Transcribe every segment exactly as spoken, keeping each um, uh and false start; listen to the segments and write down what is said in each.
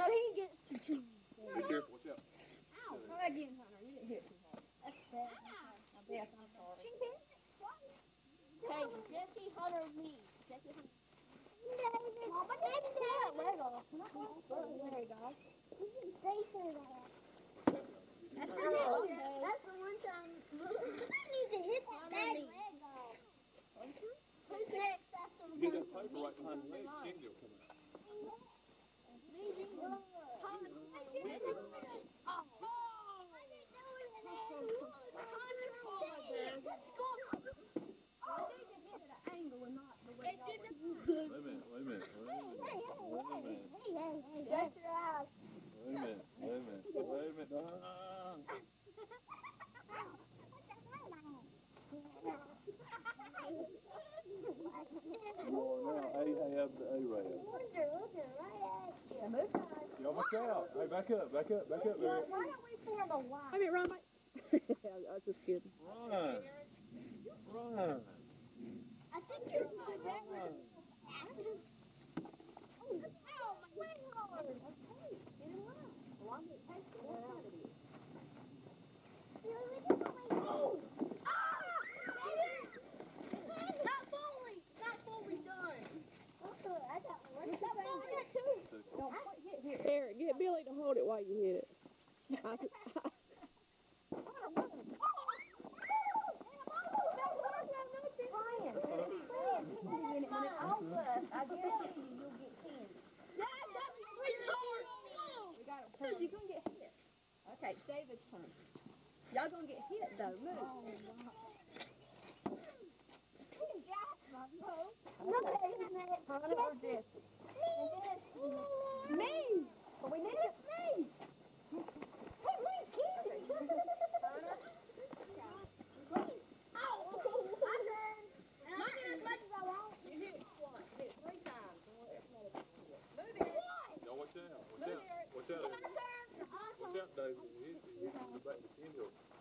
No, he gets to choose. Be careful, watch out. Ow. Try again, Hunter. You didn't hit too hard. That's bad. I bet I'm sorry. Okay, Jesse, Hunter, me. Jesse, Hunter. Mama, take that leg off. There you go. That's the one. That's the one time. I need to hit that bad leg off. Who's next? That's the one. Get that paper right behind your leg, candy will come out. Wait a minute, wait a minute, wait a minute, wait a minute. Shut your eyes. Wait a minute, wait a minute, wait a minute. Ah. More now, A have the A-Rab. Y'all watch out. Hey, back up, back up, back up there. Why don't we form a line? I mean, run, Mike. I was just kidding. Run. Run. I think you're my Run. Eric, get Billy to hold it while you hit it. I, I, You're gonna get hit. Okay, David's turn. Y'all gonna get hit though. Move. Hunter or Jesse? Me. But we need it. Me. Hey, please, Candy. Ow! My turn. My turn as much as I want. You hit it once. Hit it three times. Move it. Y'all watch out, watch out, watch out. Watch out, David. He hit you. He hit you back to candy.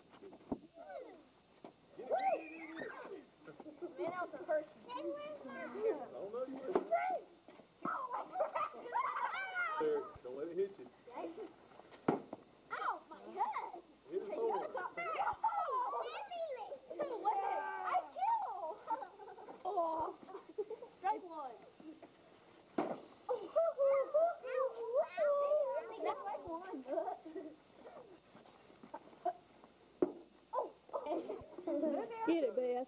Man, that was the first. I don't know you will. There, don't let it hit you. Ow, my head. Hit it forward. I kill. Oh, strike one. Strike one. get it, Beth.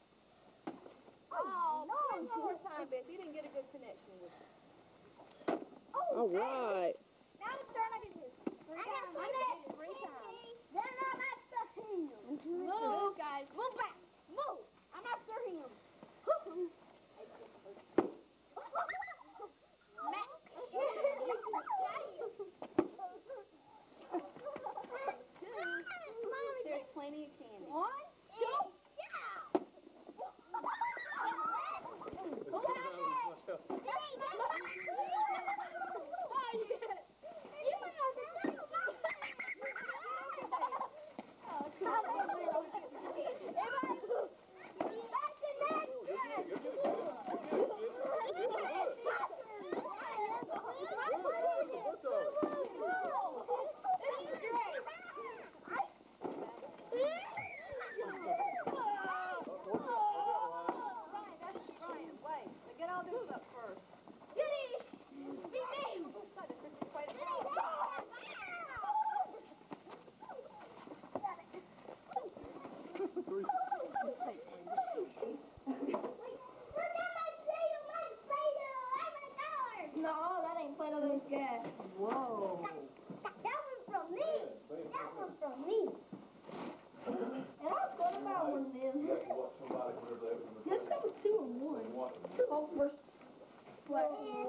Oh, no, one more time, Beth. You didn't get a good connection with it. All right. Now it's turn. I can hit it. Three times. I can hit it three times. Then I'm after him. Move, guys. Move back. Move. I'm after him. There's plenty of candy. One, two, yeah. No, that ain't Play-Doh, that's gas. Whoa. That one's from me. That one's from me. And I was going to buy one of them. This comes two and one. Two of first. What?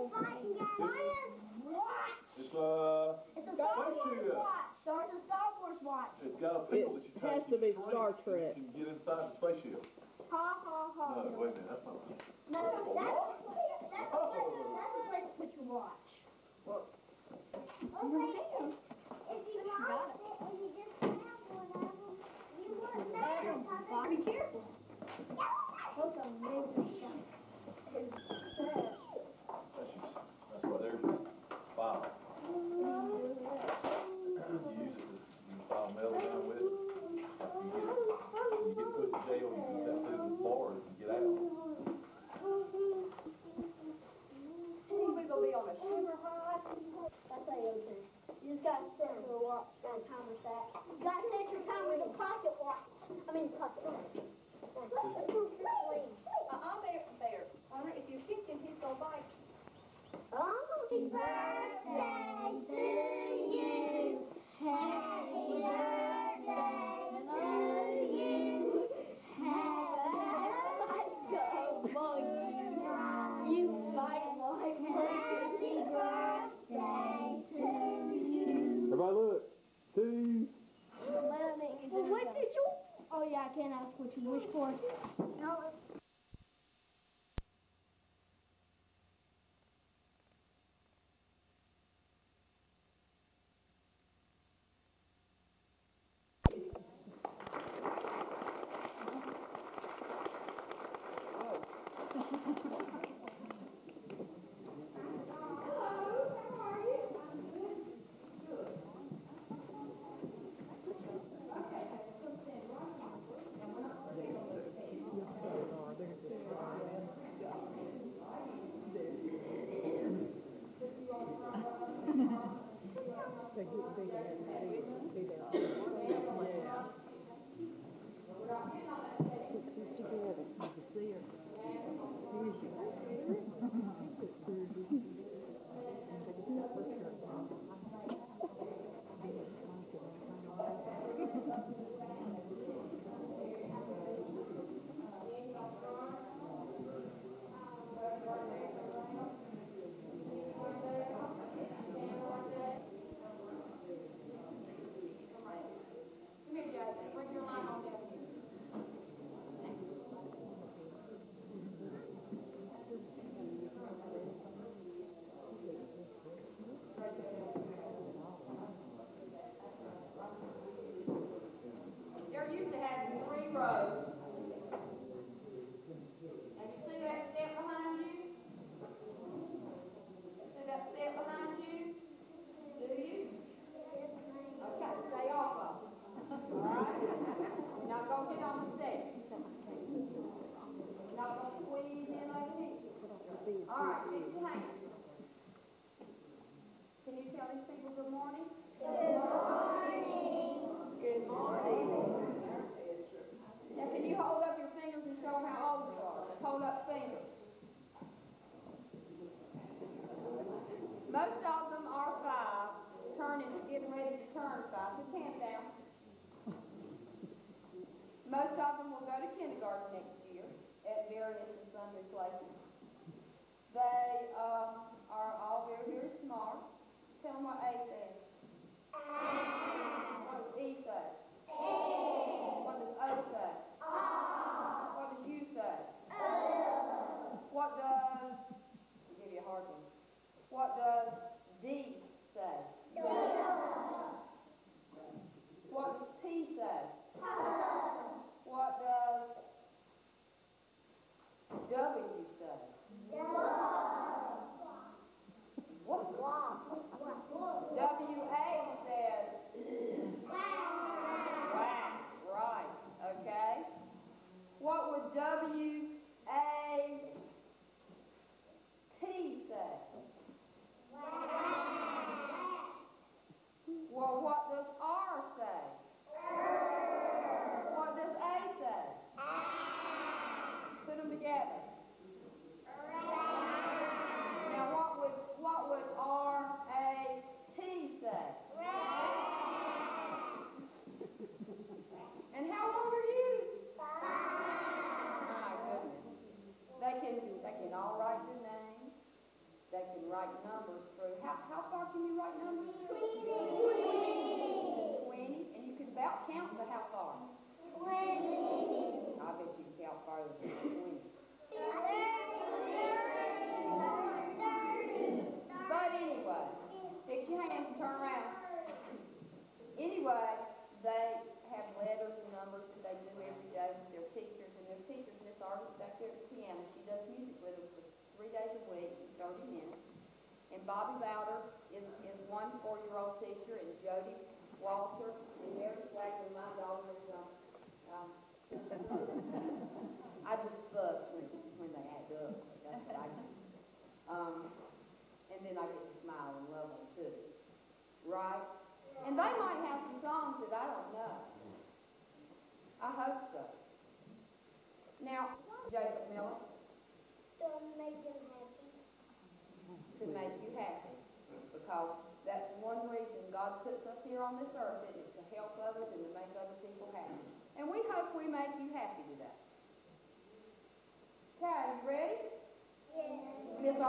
It's a It's a Star Wars spaceship. watch. So it's a Star Wars watch. It's got a pill that you It take. has to be you Star drink, Trek. You can get inside the spaceship. Ha ha ha. No, wait a minute, that's not right. No, that's that's that's a place to put your watch. What? Okay. If you lost it and you just found one of them, you wouldn't know. Be careful. Look, a major shot. That's, just, that's why there's your file.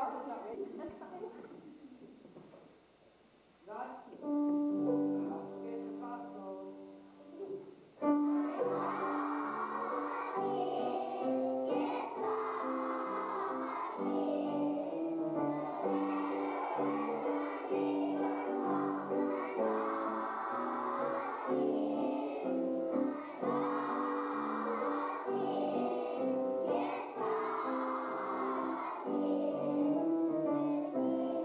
Yes,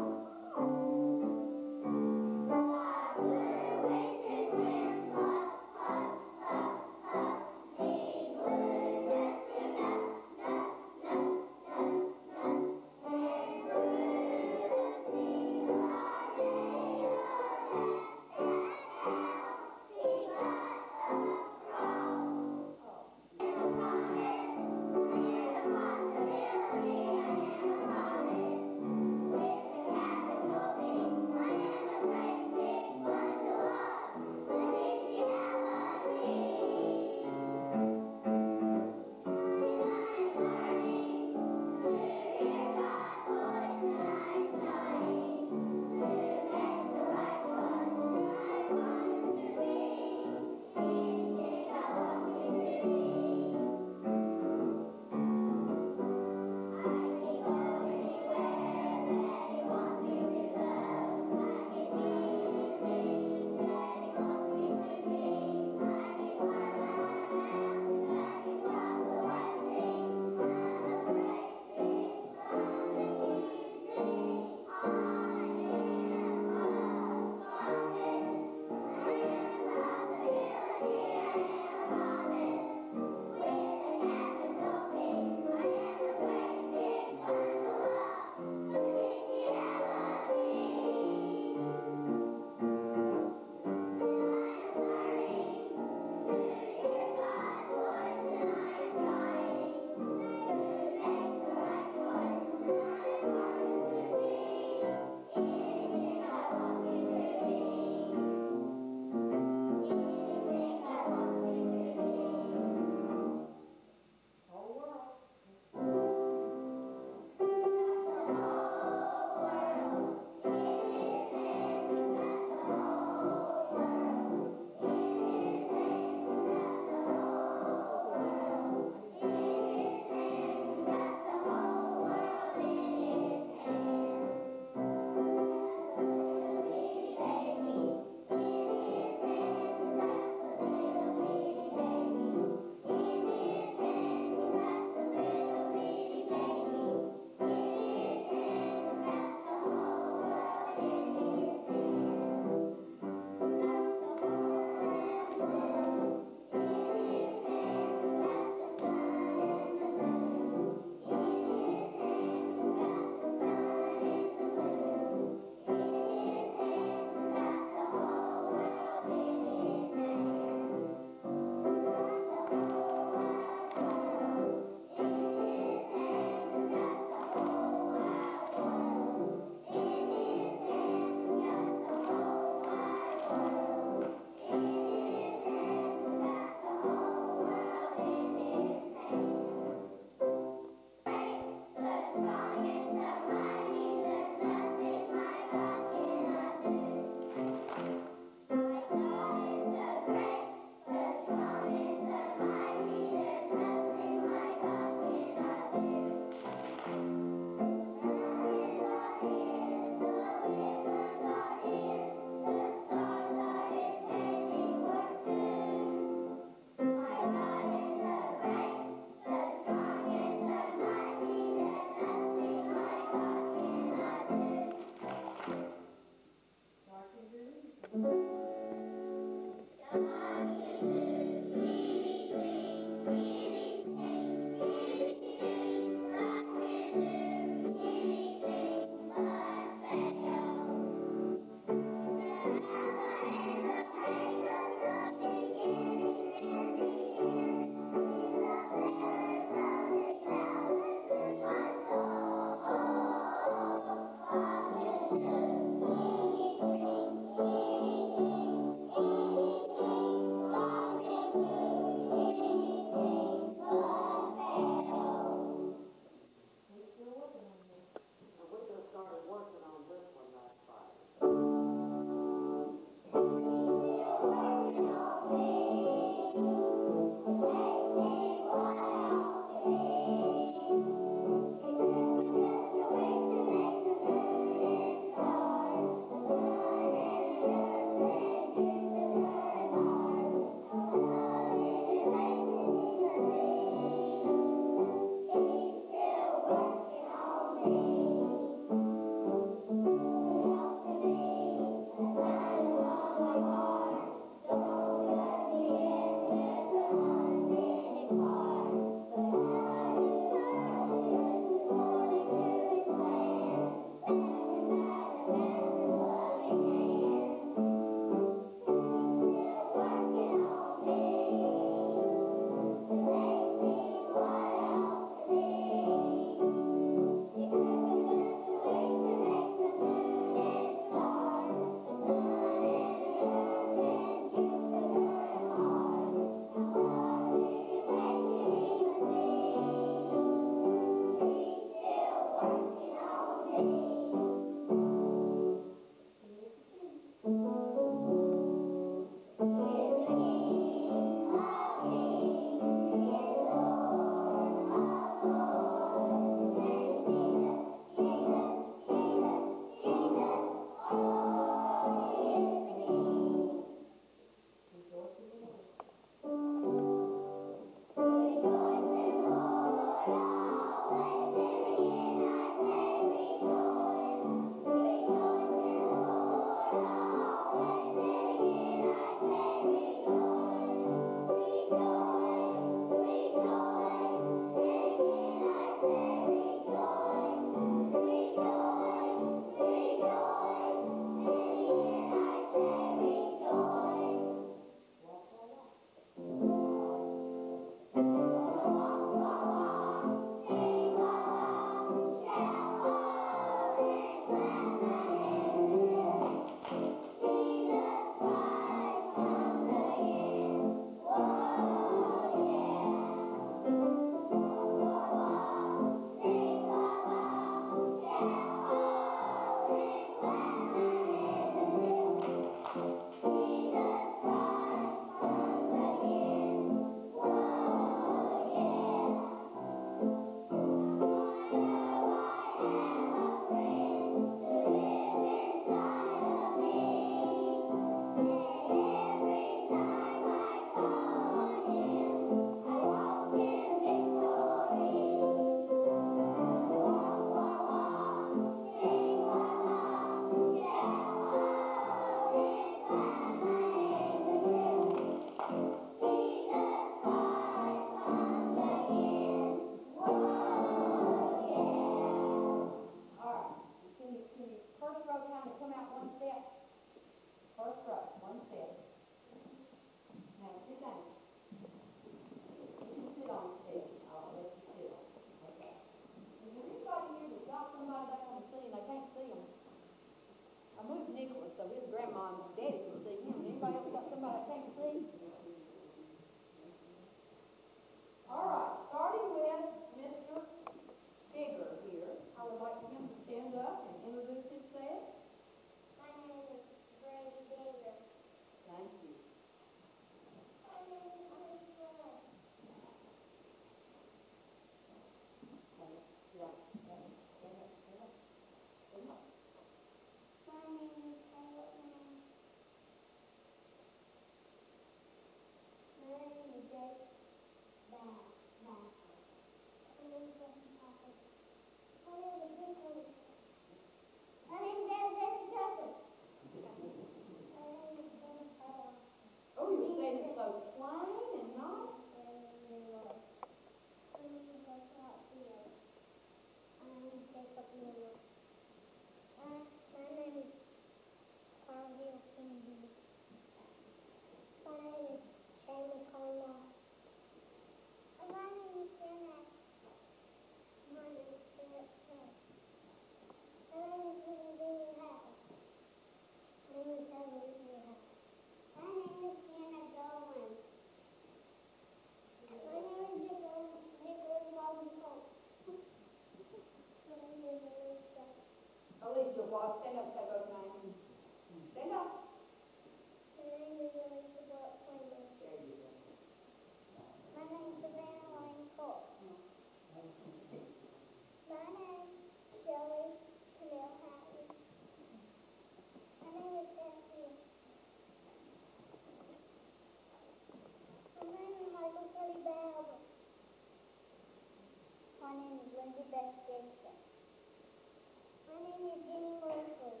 best gangster. My name is Jimmy Morrison.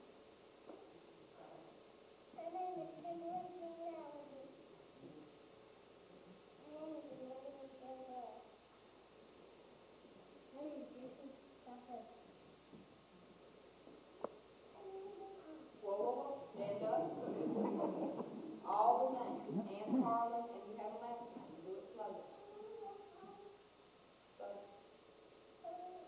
My name is Kimberly Melody. My name is Melody Kendall. My name is Jason Tucker. Whoa, whoa, whoa, stand up. All the names, Ann Harlan, and you have a last name, do it slowly. Slow.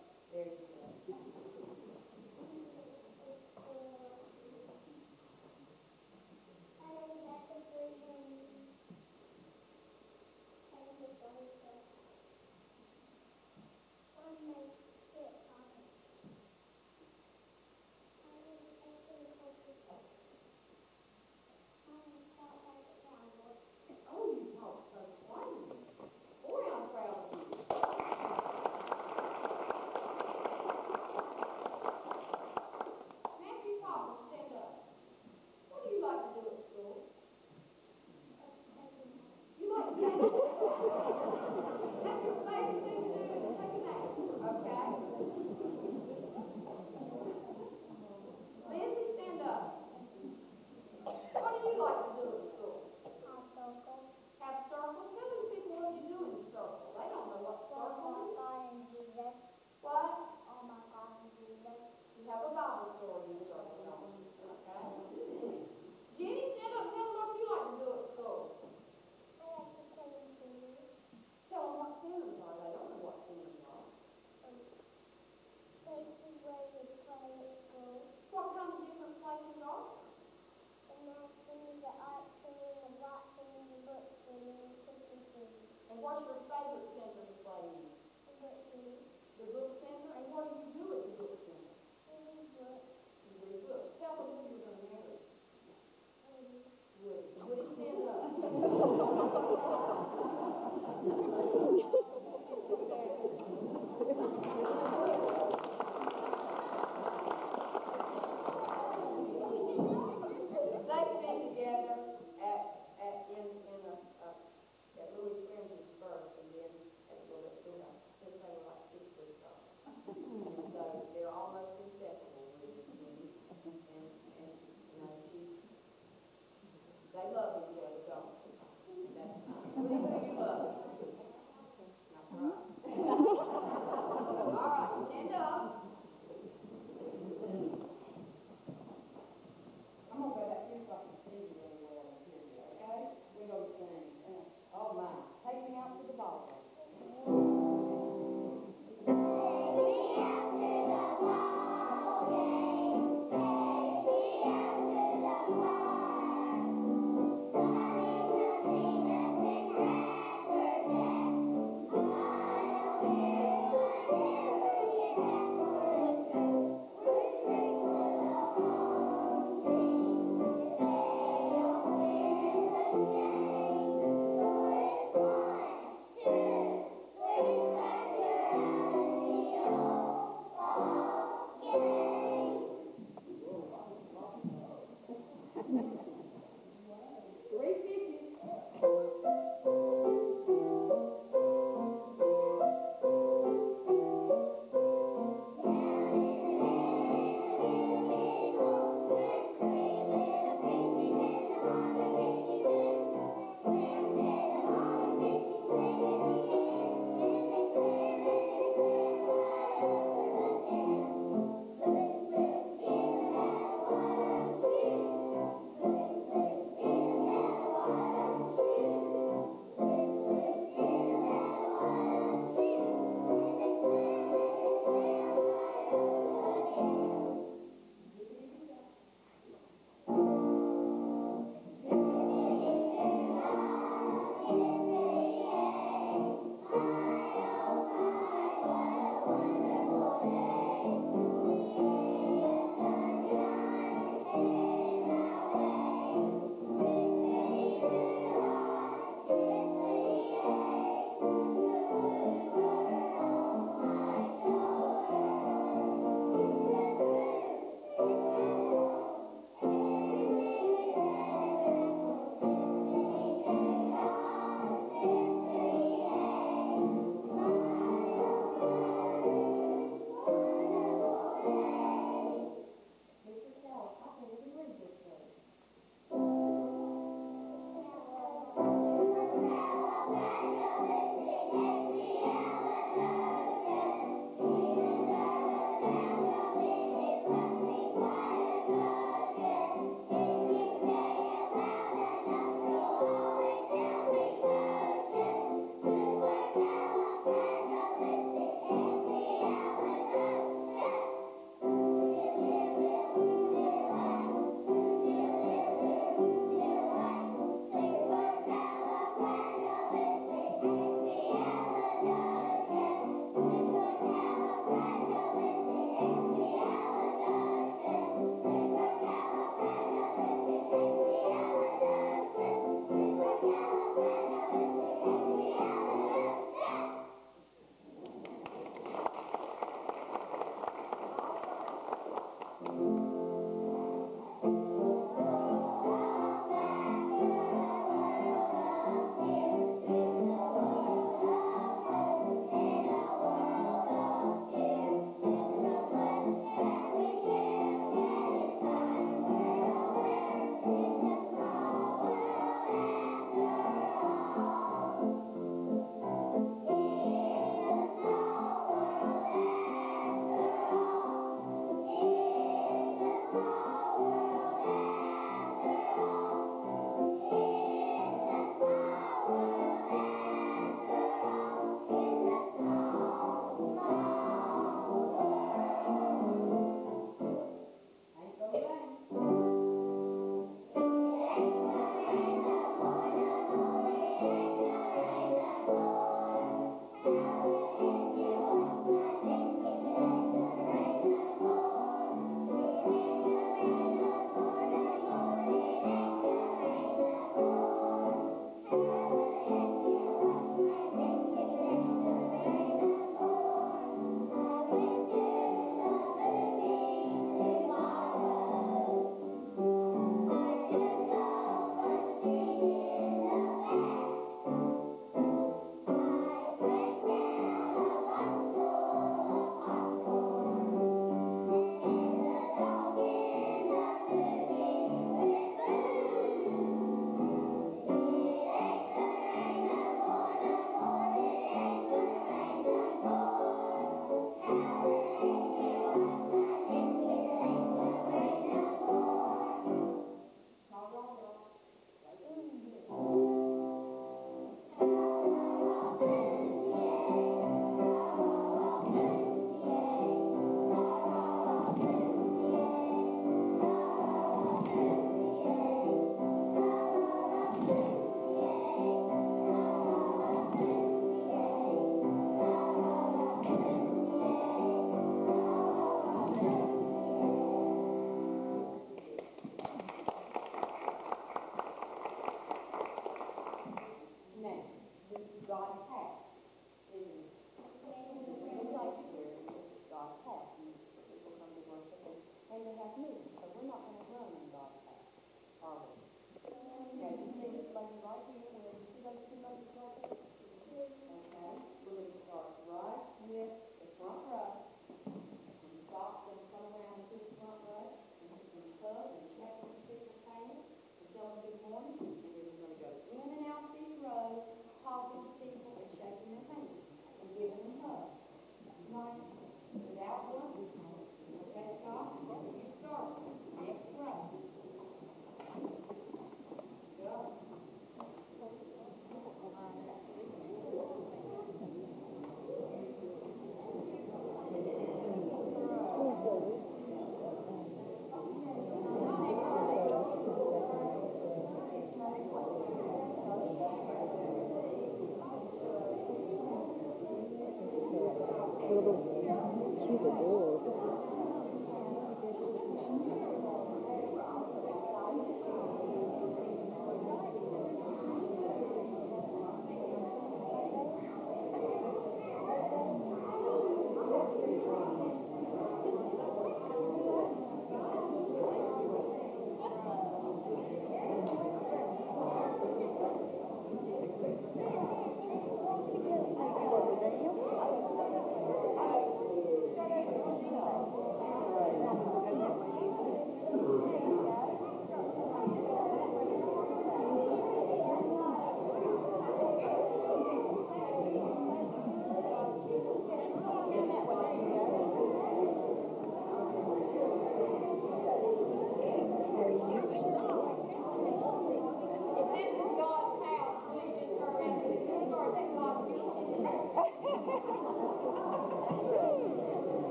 little, she's adorable.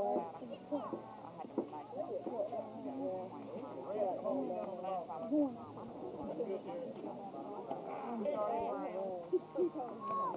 Yeah. I'm sorry, my arm.